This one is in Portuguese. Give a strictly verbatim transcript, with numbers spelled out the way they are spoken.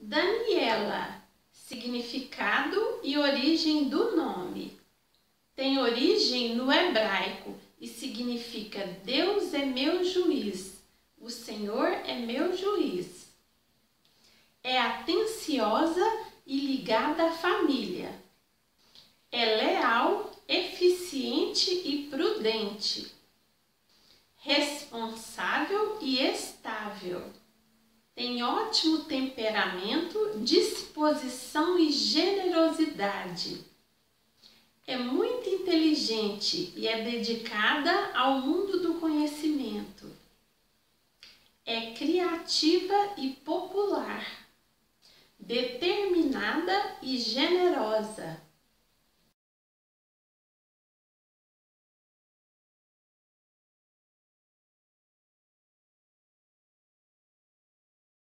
Daniela, significado e origem do nome. Tem origem no hebraico e significa Deus é meu juiz, o Senhor é meu juiz. É atenciosa e ligada à família. É leal, eficiente e prudente. Responsável e estável. Tem ótimo temperamento, disposição e generosidade. É muito inteligente e é dedicada ao mundo do conhecimento. É criativa e popular. Determinada e generosa.